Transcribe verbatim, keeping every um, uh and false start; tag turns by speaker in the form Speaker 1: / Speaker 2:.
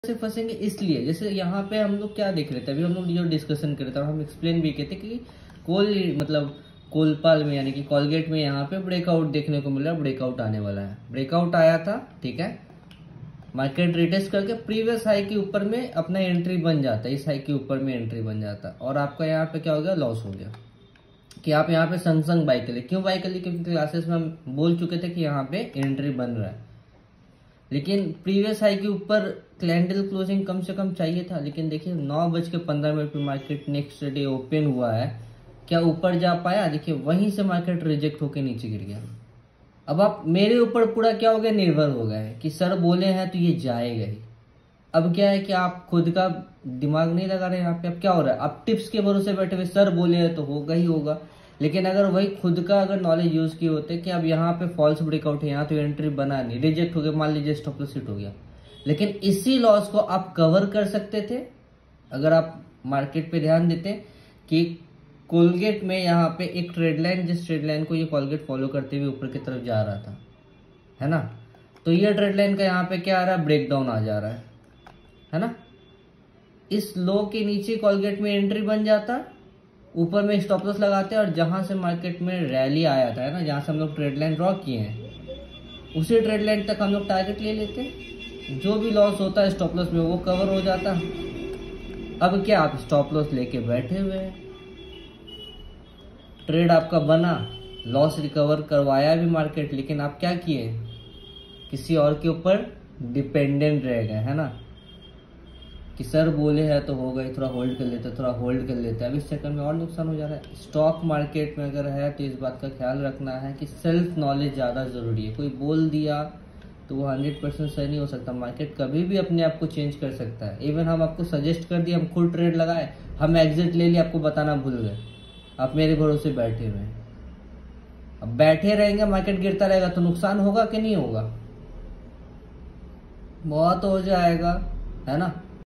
Speaker 1: से फंसेंगे इसलिए, जैसे यहाँ पे हम लोग क्या देख रहे थे अभी, हम लोग जो डिस्कशन कर रहे थे और हम एक्सप्लेन भी किए थे कि कोल मतलब कोलपाल में यानी कि कोलगेट में यहाँ पे ब्रेकआउट देखने को मिल रहा है, ब्रेकआउट आने वाला है। ब्रेकआउट आया था, ठीक है, मार्केट रिटेस्ट करके प्रीवियस हाई के ऊपर में अपना एंट्री बन जाता है, इस हाई के ऊपर में एंट्री बन जाता है और आपका यहाँ पे क्या हो गया, लॉस हो गया कि आप यहाँ पे संग संग बाई कर लिए। क्यों बाई कर लिए? क्योंकि क्लासेस में हम बोल चुके थे कि यहाँ पे एंट्री बन रहा है, लेकिन प्रीवियस हाई के ऊपर कैंडल क्लोजिंग कम से कम चाहिए था। लेकिन देखिए नौ बज के पंद्रह मिनट पे मार्केट नेक्स्ट डे ओपन हुआ है, क्या ऊपर जा पाया? देखिए वहीं से मार्केट रिजेक्ट होकर नीचे गिर गया। अब आप मेरे ऊपर पूरा क्या हो गया, निर्भर हो गए कि सर बोले हैं तो ये जाएगा ही। अब क्या है कि आप खुद का दिमाग नहीं लगा रहे यहाँ पे। अब क्या हो रहा है, आप टिप्स के भरोसे बैठे हुए, सर बोले हैं तो होगा ही होगा। लेकिन अगर वही खुद का अगर नॉलेज यूज किए होते कि अब यहाँ पे फॉल्स ब्रेकआउट है, यहाँ तो एंट्री बना नहीं, रिजेक्ट हो गया, मान लीजिए स्टॉप लॉस हिट हो गया, लेकिन इसी लॉस को आप कवर कर सकते थे अगर आप मार्केट पे ध्यान देते कि कोलगेट में यहाँ पे एक ट्रेड लाइन, जिस ट्रेड लाइन को ये कोलगेट फॉलो करते हुए ऊपर की तरफ जा रहा था, है ना, तो ये ट्रेड लाइन का यहाँ पे क्या आ रहा है, ब्रेकडाउन आ जा रहा है, है ना। इस लो के नीचे कोलगेट में एंट्री बन जाता, ऊपर में स्टॉप लॉस लगाते और जहां से मार्केट में रैली आया था, है ना, जहां से हम लोग ट्रेड लाइन ड्रॉ किए हैं, उसी ट्रेड लाइन तक हम लोग टारगेट ले लेते, जो भी लॉस होता है स्टॉप लॉस में वो कवर हो जाता। अब क्या, आप स्टॉप लॉस लेके बैठे हुए हैं, ट्रेड आपका बना, लॉस रिकवर करवाया भी मार्केट, लेकिन आप क्या किए, किसी और के ऊपर डिपेंडेंट रह गए, है ना, कि सर बोले हैं तो हो गई, थोड़ा होल्ड कर लेते थोड़ा होल्ड कर लेते अब इस चक्कर में और नुकसान हो जा रहा है। स्टॉक मार्केट में अगर है तो इस बात का ख्याल रखना है कि सेल्फ नॉलेज ज़्यादा ज़रूरी है। कोई बोल दिया तो वो हंड्रेड परसेंट सही नहीं हो सकता, मार्केट कभी भी अपने आप को चेंज कर सकता है। इवन हम आपको सजेस्ट कर दिए, हम खुद ट्रेड लगाए, हम एग्जिट ले लिए, आपको बताना भूल गए, आप मेरे भरोसे बैठे हुए हैं। अब बैठे रहेंगे, मार्केट गिरता रहेगा तो नुकसान होगा कि नहीं होगा? बहुत हो जाएगा, है ना।